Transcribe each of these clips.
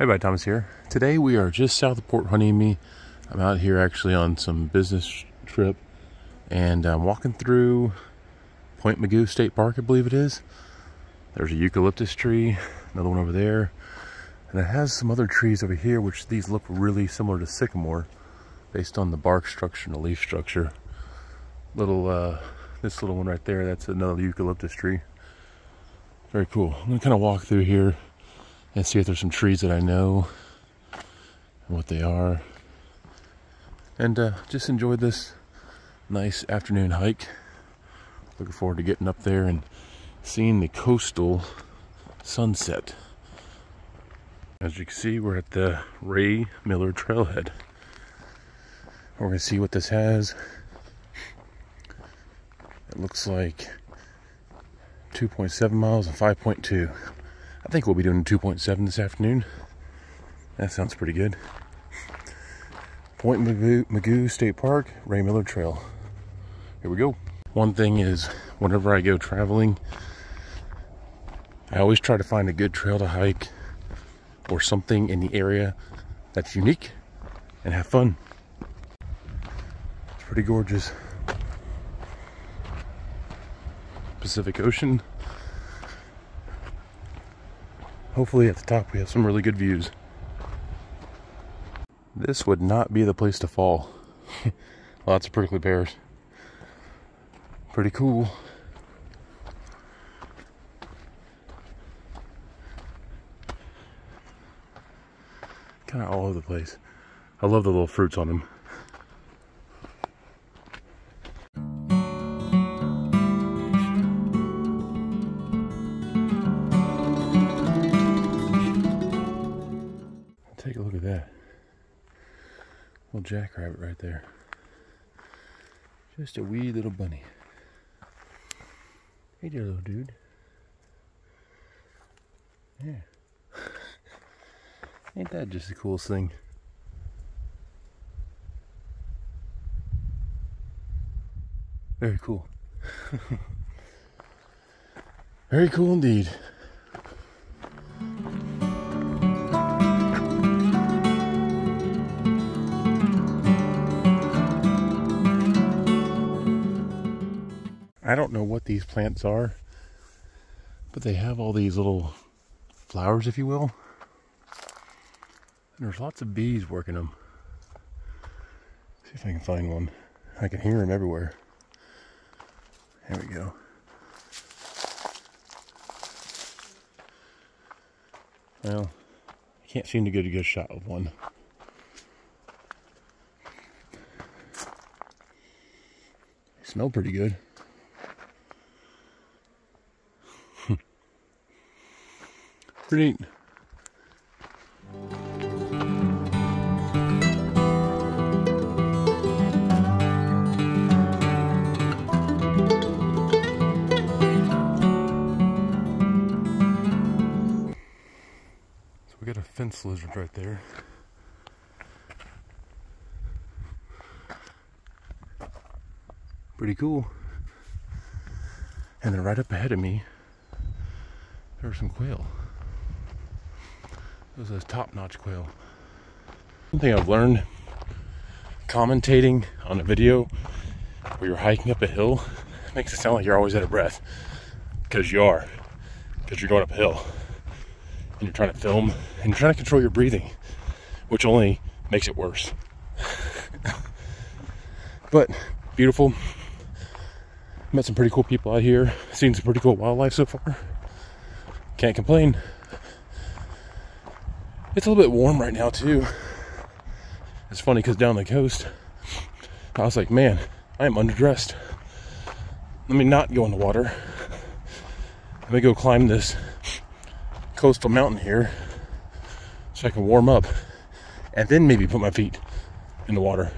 Hey, bye, Thomas here. Today we are just south of Port Hueneme. I'm out here actually on some business trip, and I'm walking through Point Mugu State Park, I believe it is. There's a eucalyptus tree, another one over there, and it has some other trees over here, which these look really similar to sycamore based on the bark structure and the leaf structure. This little one right there, that's another eucalyptus tree. Very cool. I'm gonna kind of walk through here and see if there's some trees that I know and what they are, and just enjoy this nice afternoon hike. Looking forward to getting up there and seeing the coastal sunset. As you can see, we're at the Ray Miller Trailhead. We're gonna see what this has. It looks like 2.7 miles and 5.2. I think we'll be doing 2.7 this afternoon. That sounds pretty good. Point Mugu State Park, Ray Miller Trail. Here we go. One thing is, whenever I go traveling, I always try to find a good trail to hike or something in the area that's unique and have fun. It's pretty gorgeous. Pacific Ocean. Hopefully at the top we have some really good views. This would not be the place to fall. Lots of prickly pears. Pretty cool. Kind of all over the place. I love the little fruits on them. Take a look at that. Little jackrabbit right there. Just a wee little bunny. Hey there, little dude. Yeah. Ain't that just the coolest thing? Very cool. Very cool indeed. I don't know what these plants are, but they have all these little flowers, if you will. And there's lots of bees working them. See if I can find one. I can hear them everywhere. There we go. Well, I can't seem to get a good shot of one. They smell pretty good. Pretty neat. So we got a fence lizard right there. Pretty cool. And then right up ahead of me, there's some quail. This is a top-notch quail. One thing I've learned commentating on a video where you're hiking up a hill makes it sound like you're always out of breath, because you are, because you're going up a hill and you're trying to film and you're trying to control your breathing, which only makes it worse. But beautiful. Met some pretty cool people out here, seen some pretty cool wildlife so far. Can't complain. It's a little bit warm right now too. It's funny because down the coast, I was like, man, I am underdressed. Let me not go in the water. Let me go climb this coastal mountain here so I can warm up and then maybe put my feet in the water.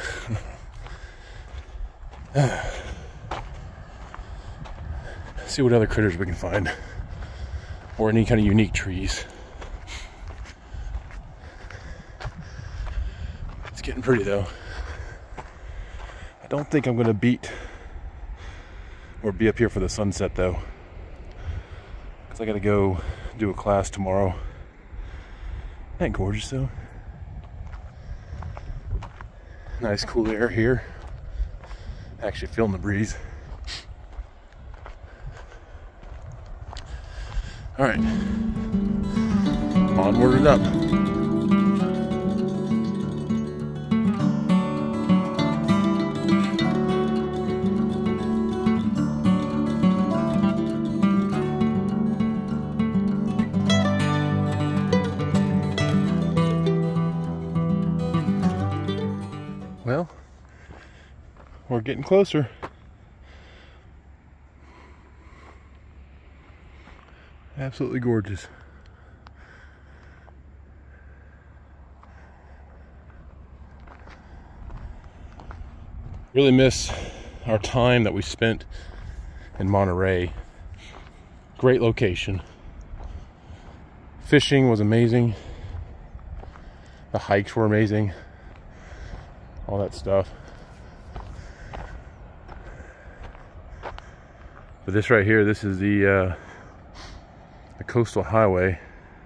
See what other critters we can find, or any kind of unique trees. It's getting pretty though. I don't think I'm gonna beat or be up here for the sunset though, because I gotta go do a class tomorrow that gorgeous though? Nice cool air here. Actually feeling the breeze. All right, onward and up. Well, we're getting closer. Absolutely gorgeous. Really miss our time that we spent in Monterey. Great location. Fishing was amazing. The hikes were amazing. All that stuff. But this right here, this is the coastal highway.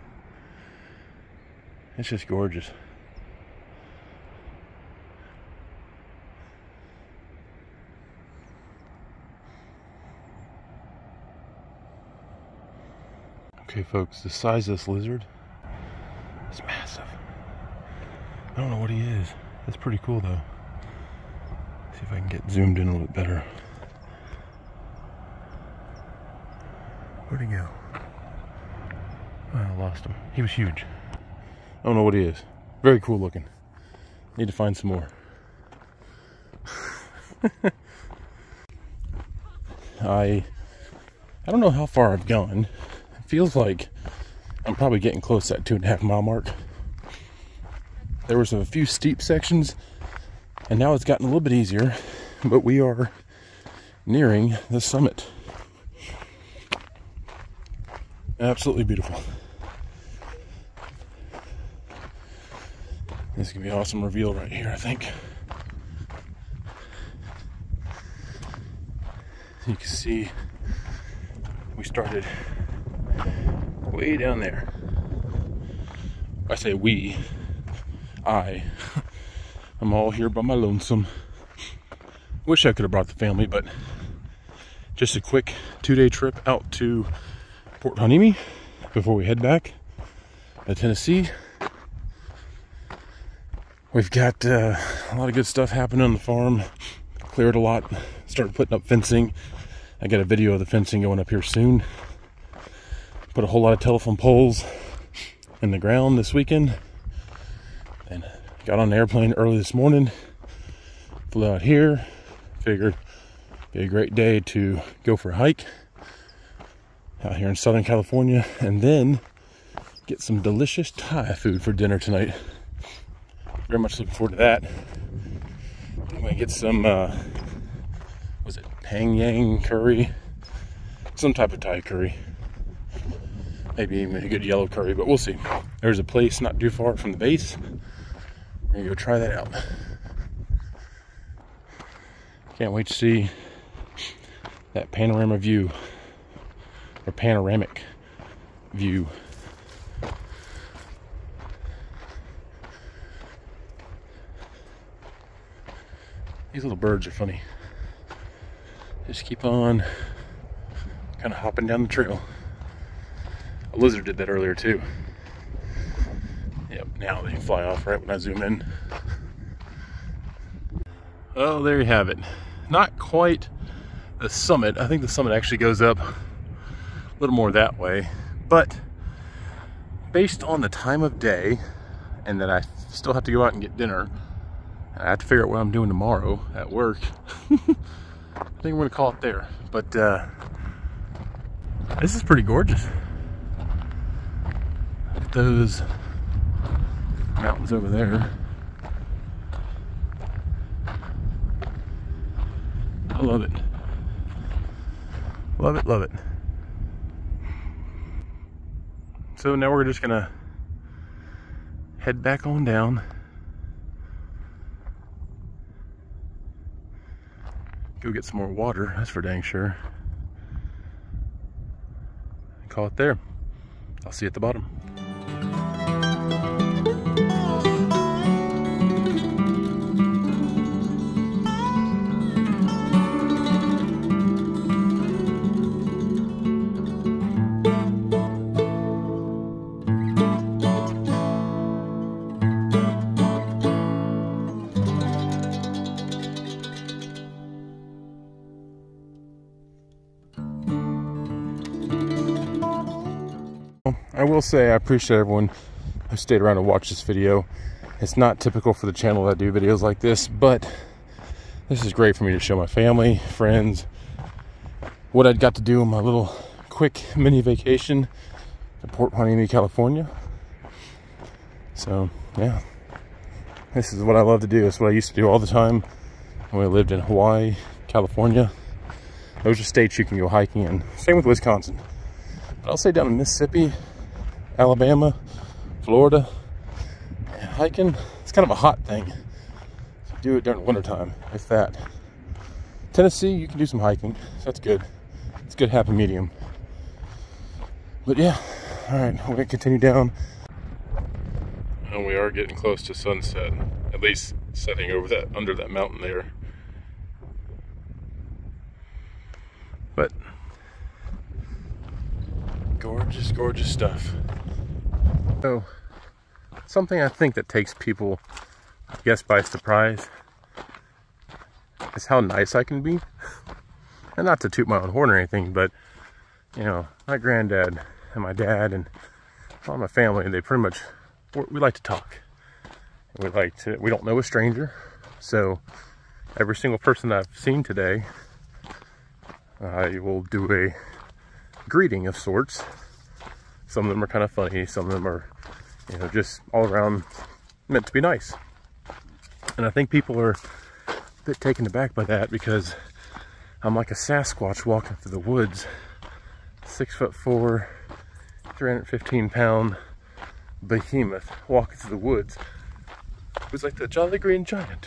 It's just gorgeous. Okay folks, the size of this lizard is massive. I don't know what he is. That's pretty cool though. See if I can get zoomed in a little bit better. Where'd he go? Oh, I lost him. He was huge. I don't know what he is. Very cool looking. Need to find some more. I don't know how far I've gone. It feels like I'm probably getting close to that 2.5 mile mark. There was a few steep sections, and now it's gotten a little bit easier, but we are nearing the summit. Absolutely beautiful. This is gonna be an awesome reveal right here, I think. You can see we started way down there. I say we. I'm all here by my lonesome. Wish I could have brought the family, but just a quick 2-day trip out to Port Hueneme before we head back to Tennessee. We've got a lot of good stuff happening on the farm. Cleared a lot, started putting up fencing. I got a video of the fencing going up here soon. Put a whole lot of telephone poles in the ground this weekend. And got on an airplane early this morning. Flew out here. Figured it'd be a great day to go for a hike out here in Southern California, and then get some delicious Thai food for dinner tonight. Very much looking forward to that. I'm gonna get some, was it Pang Yang curry? Some type of Thai curry. Maybe even a good yellow curry, but we'll see. There's a place not too far from the base. We're gonna go try that out. Can't wait to see that panorama view, or panoramic view. These little birds are funny. Just keep on kind of hopping down the trail. A lizard did that earlier too. Yep, now they fly off right when I zoom in. Oh, there you have it. Not quite the summit. I think the summit actually goes up a little more that way. But based on the time of day and that I still have to go out and get dinner, I have to figure out what I'm doing tomorrow at work. I think we're gonna call it there. But this is pretty gorgeous. Look at those mountains over there. I love it. Love it, love it. So now we're just gonna head back on down. Go get some more water, that's for dang sure. Call it there. I'll see you at the bottom. will say I appreciate everyone who stayed around to watch this video. It's not typical for the channel that I do videos like this, but this is great for me to show my family, friends, what I'd got to do on my little quick mini vacation to Port Hueneme, California. So, yeah. This is what I love to do. It's what I used to do all the time when I lived in Hawaii, California. Those are states you can go hiking in. Same with Wisconsin. But I'll say down in Mississippi, Alabama, Florida, hiking, it's kind of a hot thing. So do it during the wintertime, if that. Tennessee, you can do some hiking, so that's good. It's a good happy medium. But yeah, all right, we're gonna continue down. And we are getting close to sunset, at least setting over that, under that mountain there. But gorgeous, gorgeous stuff. So, something I think that takes people, I guess, by surprise is how nice I can be. And not to toot my own horn or anything, but you know, my granddad and my dad and all my family, they pretty much, we like to talk. We don't know a stranger. So every single person that I've seen today, I will do a greeting of sorts. Some of them are kind of funny. Some of them are, you know, just all around meant to be nice. And I think people are a bit taken aback by that because I'm like a Sasquatch walking through the woods. 6'4", 315-pound behemoth walking through the woods. It was like the Jolly Green Giant.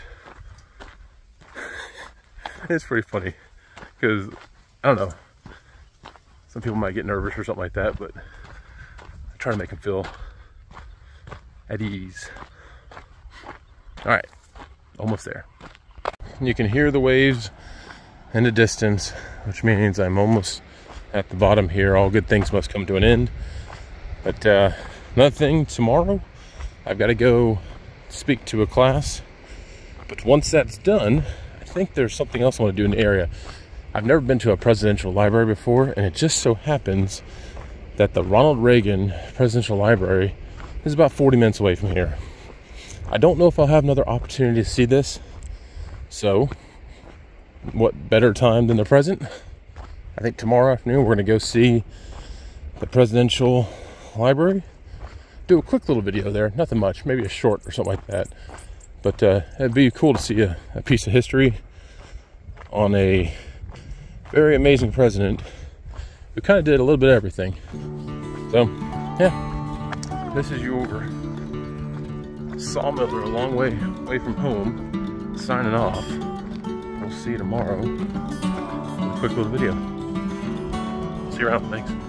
It's pretty funny because, I don't know, some people might get nervous or something like that, but I try to make them feel at ease. All right, almost there. You can hear the waves in the distance, which means I'm almost at the bottom here. All good things must come to an end. But another thing, tomorrow I've got to go speak to a class. But once that's done, I think there's something else I want to do in the area. I've never been to a presidential library before, and it just so happens that the Ronald Reagan Presidential Library is about 40 minutes away from here. I don't know if I'll have another opportunity to see this, so what better time than the present? I think tomorrow afternoon we're going to go see the Presidential Library. Do a quick little video there, nothing much, maybe a short or something like that. But it'd be cool to see a piece of history on a very amazing president who kind of did a little bit of everything. So, yeah, this is your sawmiller a long way away from home, signing off. We'll see you tomorrow with a quick little video. See you around, thanks.